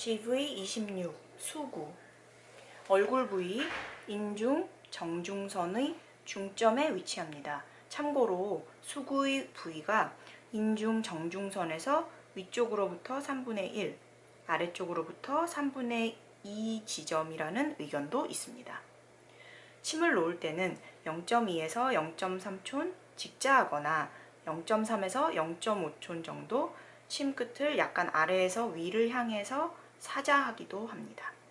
GV26 수구 얼굴 부위 인중, 정중선의 중점에 위치합니다. 참고로 수구의 부위가 인중 정중선에서 위쪽으로부터 3분의 1, 아래쪽으로부터 3분의 2 지점이라는 의견도 있습니다. 침을 놓을 때는 0.2에서 0.3촌 직자하거나 0.3에서 0.5촌 정도 침 끝을 약간 아래에서 위를 향해서 사자하기도 합니다.